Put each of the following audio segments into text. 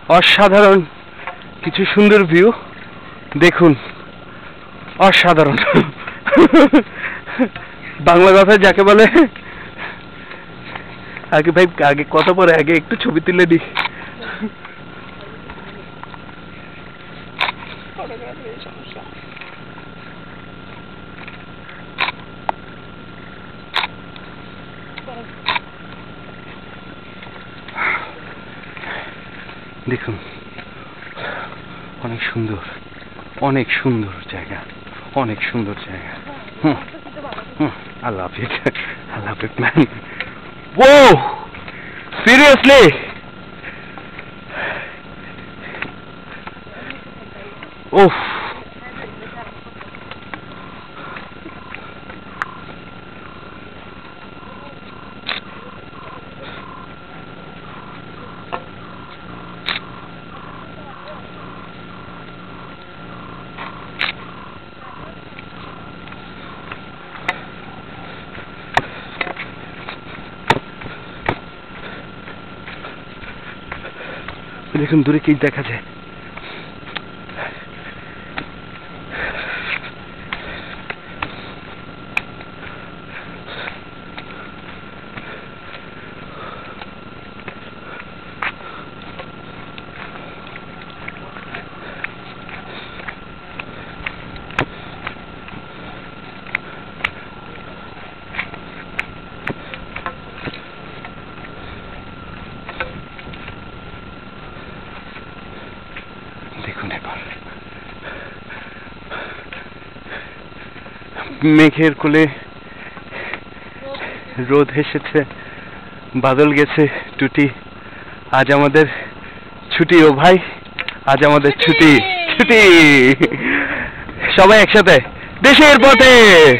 অসাধারণ কিছু সুন্দর ভিউ দেখুন, অসাধারণ। বাংলা কথা যাকে বলে। আগে ভাই আগে কথা পরে আগে একটু ছবি তুলে দিই। দেখুন অনেক সুন্দর, অনেক সুন্দর জায়গা, অনেক সুন্দর জায়গা। I love it. I love it, man. Whoa! Seriously? Oof. দেখুন দূরে কি দেখা যায়। দেখুন এবার মেঘের কোলে রোদ এসেছে, বাদল গেছে টুটি। আজ আমাদের ছুটি। ও ভাই আজ আমাদের ছুটি, ছুটি সবাই একসাথে দেশের পথে।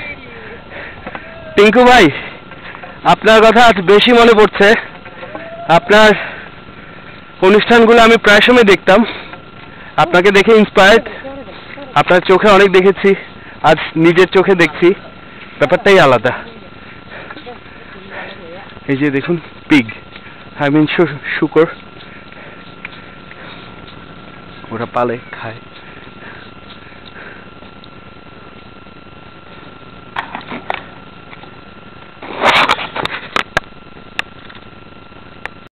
টিঙ্কু ভাই আপনার কথা আজ বেশি মনে পড়ছে। আপনার অনুষ্ঠানগুলো আমি প্রায় সময় দেখতাম, আপনাকে দেখে ইন্সপায়ার্ড। আপনার চোখে অনেক দেখেছি, আজ নিজের চোখে দেখছি, ব্যাপারটাই আলাদা। এই যে দেখুন পিগ, আই মিন শুকর, ওরা পালে খায়।